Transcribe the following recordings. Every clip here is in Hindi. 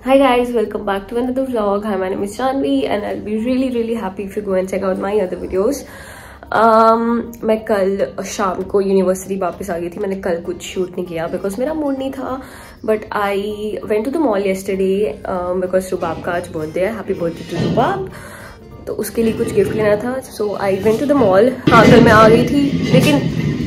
Hi guys, welcome back to another vlog. Hi, my name is Janvi and I'll be really happy if you go and check out my other videos. मैं कल शाम को यूनिवर्सिटी वापस आ गई थी. मैंने कल कुछ शूट नहीं किया बिकॉज मेरा मूड नहीं था. But I went to the mall yesterday because Rubab का आज बर्थडे है. Happy birthday to Rubab. तो उसके लिए कुछ गिफ्ट लेना था. So I went to the mall. हाँ, कल मैं आ गई थी लेकिन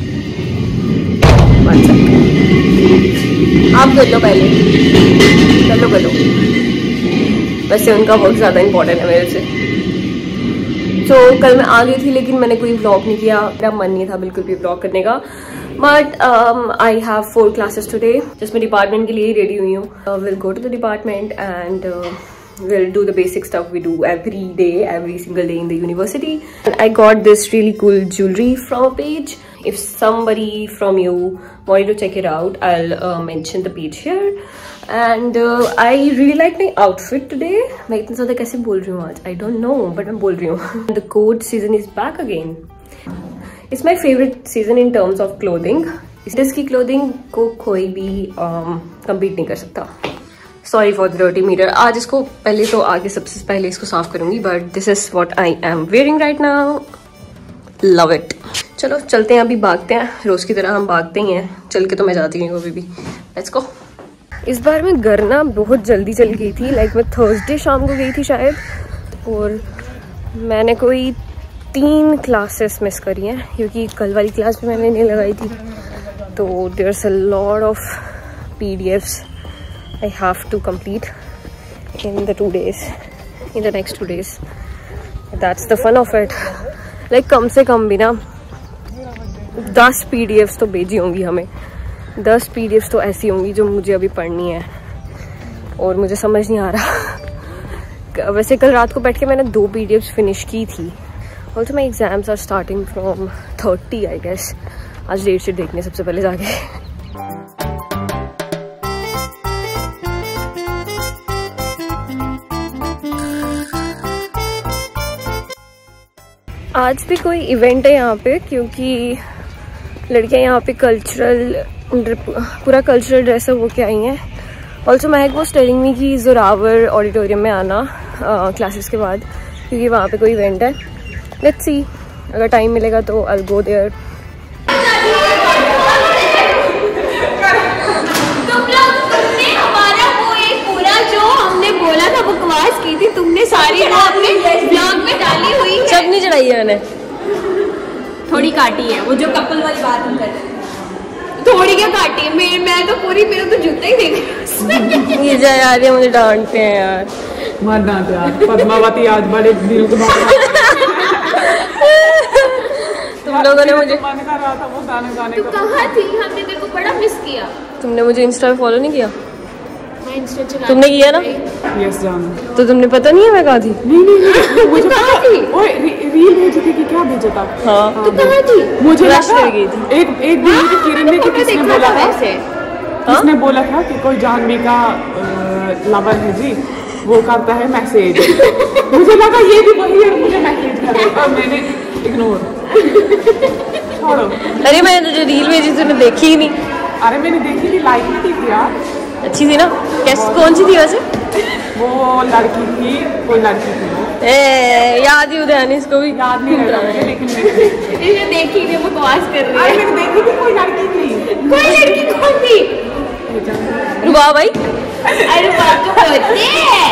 आप कर लो पहले. कर लो. वैसे उनका वर्क ज़्यादा इंपॉर्टेंट है मेरे से. तो कल मैं आ गई थी लेकिन मैंने कोई व्लॉग नहीं किया. मेरा मन नहीं था बिल्कुल भी व्लॉग करने का. But I have 4 classes today. Just मैं डिपार्टमेंट के लिए ही रेडी हुई हूँ. Will go to the department and we'll do the basic stuff we do every single day in the university. I got this really cool jewelry from a page. If somebody from you wanted to check it out, I'll mention the page here. And I really like my outfit today. मैं इतना ज़्यादा कैसे बोल रही हूँ आज? I don't know, but मैं बोल रही हूँ. The cold season is back again. It's my favorite season in terms of clothing. इसकी clothing को कोई भी compete नहीं कर सकता. Sorry for the dirty mirror. आज इसको पहले तो आगे सबसे पहले इसको साफ करूंगी. But this is what I am wearing right now. Love it. चलो चलते हैं, अभी भागते हैं. रोज की तरह हम भागते ही हैं. चल के तो मैं जाती नहीं हूँ अभी भी. Let's go. इस बार मैं घर ना बहुत जल्दी चली गई थी. लाइक मैं थर्सडे शाम को गई थी शायद. और मैंने कोई 3 क्लासेस मिस करी हैं क्योंकि कल वाली क्लास भी मैंने नहीं लगाई थी. तो there's a lot of PDFs I have to complete in the 2 days, in the next 2 days. That's the fun of it. Like कम से कम भी ना 10 PDFs तो भेजी होंगी हमें. 10 PDFs तो ऐसी होंगी जो मुझे अभी पढ़नी है और मुझे समझ नहीं आ रहा. वैसे कल रात को बैठ के मैंने 2 PDFs फिनिश की थी. Also my exams are starting from 30 I guess. आज डेट शीट देखने सबसे पहले जाके. आज भी कोई इवेंट है यहाँ पे क्योंकि लड़कियाँ यहाँ पे पूरा कल्चरल ड्रेस हो के आई हैं. ऑल्सो महक वो टेलिंग मी कि जोरावर ऑडिटोरियम में आना क्लासेस के बाद क्योंकि वहाँ पे कोई इवेंट है. लेट्स सी, अगर टाइम मिलेगा तो आई विल गो देयर. बोला था बकवास की थी तुमने सारी वो अपने ब्लॉग में डाली हुई है. सब नहीं चढ़ाई है मैंने, थोड़ी काटी है. वो जो कपल वाली बात हम कर रहे हैं, थोड़ी क्या काटी है. मैं तो पूरी, मेरा तो जूता ही देख. ये जा यार, ये मुझे डांटते हैं यार. मत डांट यार. पद्मावती आज बड़े दिल के तुम लोगों ने मुझे मन कर रहा था वो गाने गाने का. कहाँ थी? हमने तेरे को बड़ा मिस किया. तुमने मुझे इंस्टा पे फॉलो नहीं किया. तुमने किया ना? यस जान. तो तुमने पता नहीं है मैं कहाँ थी? नहीं मुझे कहाँ थी? ओए रील भेजी थी कि क्या भेजा था? हाँ. तो कहाँ थी? मुझे लगा गई थी. एक वीडियो की किरण ने किसने बोला था? किसने बोला था कि कोई जानवी का लवर है जी, वो करता है मैसेज. मुझे लगा ये भी वही है, मुझे मैसेज कर रहा था. मैंने इग्नोर. छोड़ो. अरे मैंने जो रील भेजी तूने देखी ही नहीं. अरे मैंने देखी थी, लाइक नहीं की यार. अच्छी थी ना? कैसी, कौन सी थी वैसे? वो लड़की थी, कोई लड़की थी. याद ही उदय नहीं, इसको भी याद नहीं रहा है लेकिन मैंने देखी थी. बकवास कर रही है. मैंने देखी थी, कोई लड़की थी. कोई लड़की कौन थी? रुबाब भाई. अरे रुबाब तो होती है.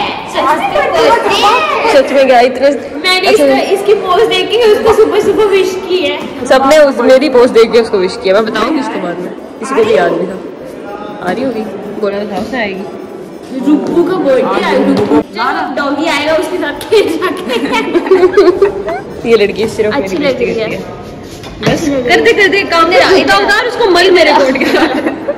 सच में क्या इतना? मैंने इसकी पोस्ट देखी है, उसको सुबह विश की है. सबने मेरी पोस्ट देख के उसको विश किया. मैं बताऊंगी उसको बाद में, किसी को भी याद नहीं था. आ रही होगी, बोला था उसने आएगी. रुक्कू का बर्थडे है. रुक्कू डॉगी आएगा उसके साथ खेल जाके. ये लड़की सिर्फ अच्छी लग रही है. बस करते काम नहीं उतार उसको मल मेरे कोट के साथ.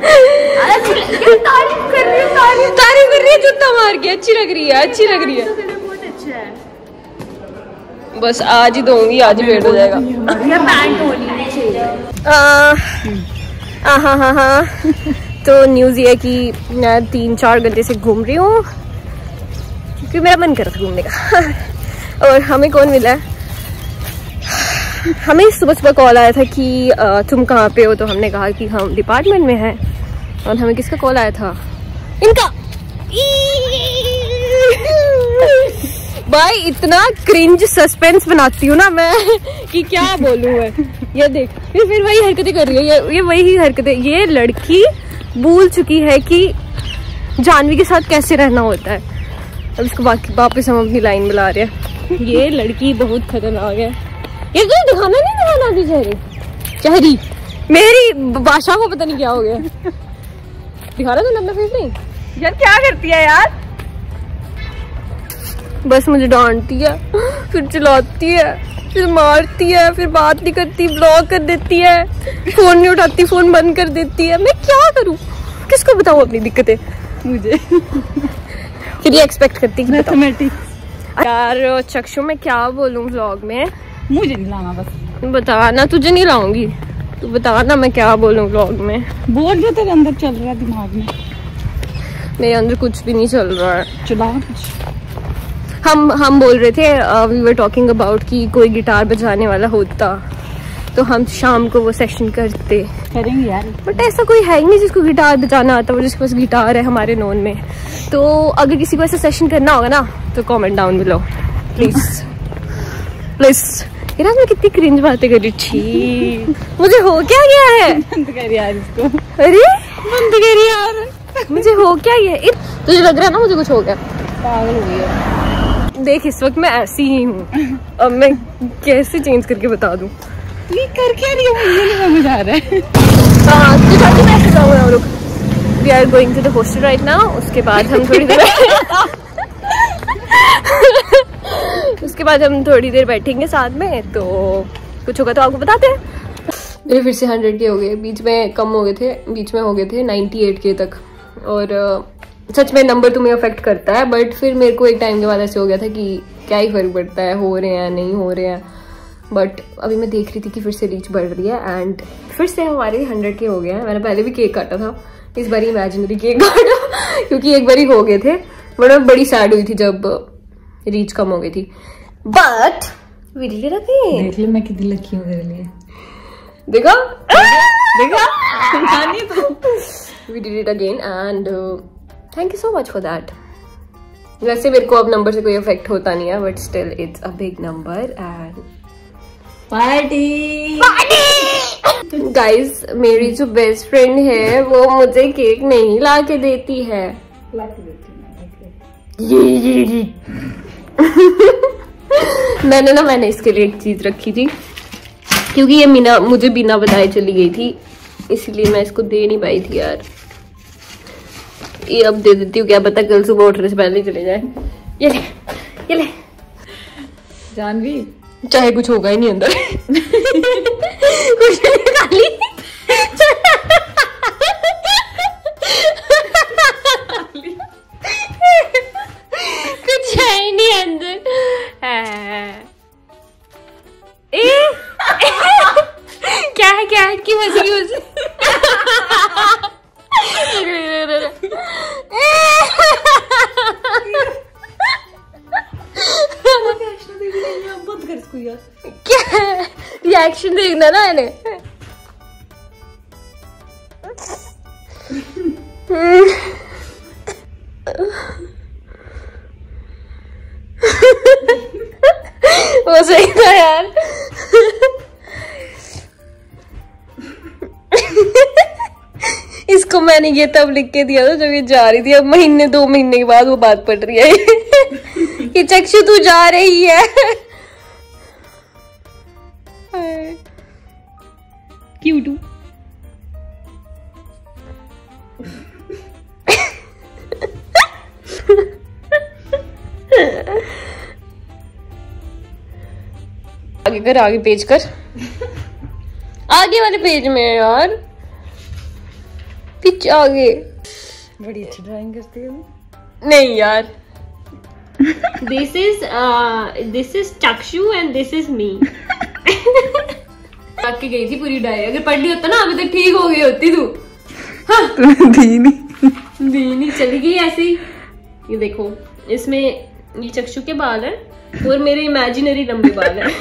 तारीफ कर रही है जूता मार के. अच्छी लग रही है. बहुत अच्छा है. बस आज ही दूंगी, आज ही वेट हो जाएगा. पैंट होनी चाहिए. हाँ. तो न्यूज़ ये है कि मैं 3-4 घंटे से घूम रही हूँ क्योंकि मेरा मन कर रहा था घूमने का. और हमें कौन मिला है? हमें सुबह कॉल आया था कि तुम कहाँ पे हो. तो हमने कहा कि हम डिपार्टमेंट में हैं. और हमें किसका कॉल आया था? इनका. भाई इतना क्रिंज सस्पेंस बनाती हूँ ना मैं कि क्या बोलूँ मैं। ये देख फिर वही हरकतें कर रही है, ये वही हरकतें। ये लड़की भूल चुकी है कि जानवी के साथ कैसे रहना होता है। अब इसको वापस हम अपनी लाइन में ला रहे हैं। ये लड़की बहुत खतरनाक है। ये तो दिखाना नहीं दिखाना अभी चेहरी मेरी भाषा को पता नहीं क्या हो गया। दिखा रहा था अपना फेस नहीं यार। क्या करती है यार, बस मुझे डांटती है, फिर चिल्लाती है, फिर मारती है, फिर बात नहीं करती, ब्लॉक कर देती है, फोन नहीं उठाती, फोन बंद कर देती है। मैं क्या करूं, किसको बताऊं अपनी दिक्कतें मुझे। फिर ये एक्सपेक्ट करती है मैथमेटिक्स। यार चक्षु मैं क्या बोलूं व्लॉग में, मुझे नहीं लाना बस। बता ना, तुझे नहीं लाऊंगी, तू बता ना मैं क्या बोलूं व्लॉग में। बोल जो तेरे अंदर चल रहा है दिमाग में। मेरे अंदर कुछ भी नहीं चल रहा है। चला कुछ हम बोल रहे थे, वी वर टॉकिंग अबाउट कि कोई गिटार बजाने वाला होता तो हम शाम को वो सेशन करेंगे यार। बट ऐसा कोई है ही नहीं जिसको गिटार बजाना आता है, जिसके पास गिटार है हमारे नोन में। तो अगर किसी को ऐसा सेशन करना होगा ना तो comment down below please please. यार मैं कितनी क्रिंज बातें कर रही थी। मुझे हो क्या गया है? बंद कर यार इसको। अरे बंद कर यार। मुझे हो क्या गया? तुझे लग रहा है ना मुझे कुछ हो गया? पागल हो गई। देख इस वक्त मैं ऐसी ही हूँ, अब मैं कैसे चेंज करके बता दूँ। ये कर क्या रही है, मुझे नहीं समझ आ रहा है। हाँ तो ताकि मैं ऐसे जाऊँ। रुक, we are going to the hostel right now. उसके बाद हम थोड़ी देर उसके बाद हम थोड़ी देर बैठेंगे साथ में, तो कुछ होगा तो आपको बताते हैं। मेरे फिर से 100 के हो गए, बीच में कम हो गए थे, बीच में हो गए थे 98 के तक। और सच में नंबर तुम्हें अफेक्ट करता है, बट फिर मेरे को एक टाइम के बाद ऐसे हो गया था कि क्या ही फर्क पड़ता है, हो रहे हैं नहीं हो रहे हैं। बट अभी मैं देख रही थी कि फिर से रीच बढ़ रही है एंड फिर से हमारे 100 के हो गए हैं। मैंने पहले भी केक काटा था, इस बार इमेजिनरी केक काटा क्योंकि एक बार ही हो गए थे। बट मैं बड़ी सैड हुई थी जब रीच कम हो गई थी। बट देख ले मैं कितनी लकी हूँ तेरे लिए। देखा we did it again and thank you so much for that. वैसे मेरे को अब नंबर से कोई इफेक्ट होता नहीं है, but still it's a big number and party. Guys मेरी जो बेस्ट फ्रेंड है वो मुझे केक नहीं ला के देती है। मैंने इसके लिए एक चीज रखी थी क्योंकि ये मीना मुझे बिना बताए चली गई थी, इसलिए मैं इसको दे नहीं पाई थी यार। ये अब दे देती हूँ, क्या पता कल सुबह उठने से पहले चले जाए। ये ले जानवी, चाहे कुछ होगा ही नहीं अंदर। कुछ नहीं खाली कुछ है ही नहीं अंदर। क्या है की मजे क्या रिएक्शन देखना ना इन्हें। वो सही था यार। इसको मैंने ये तब लिख के दिया था जब ये जा रही थी। अब 2 महीने के बाद वो बात पड़ रही है कि चक्षु तू जा रही है। क्यूट हूँ। आगे कर, आगे पेज कर, आगे वाले पेज में यार, पीछे आगे। बड़ी अच्छी ड्राइंग करती हो। नहीं यार। This is Chakshu and this is me. के गई थी पूरी डायरी, अगर पढ़ ली होता ना अभी तक ठीक हो गई होती तू। हाँ। दी नहीं चली गई ऐसे ही। ये देखो इसमें ये चक्षु के बाल है और मेरे इमेजिनरी लंबे बाल है।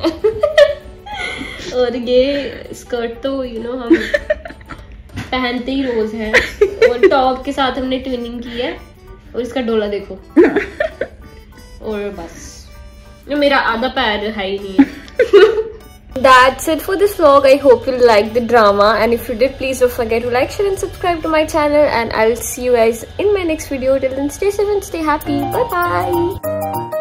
और ये स्कर्ट तो हम पहनते ही रोज है, और टॉप के साथ हमने ट्विनिंग की है। और इसका डोला देखो। और बस मेरा आधा पैर है ही नहीं। That's it for this vlog. I hope you liked the drama, and if you did, please don't forget to like, share and subscribe to my channel, and I'll see you guys in my next video. Till then, stay safe and stay happy. Bye bye.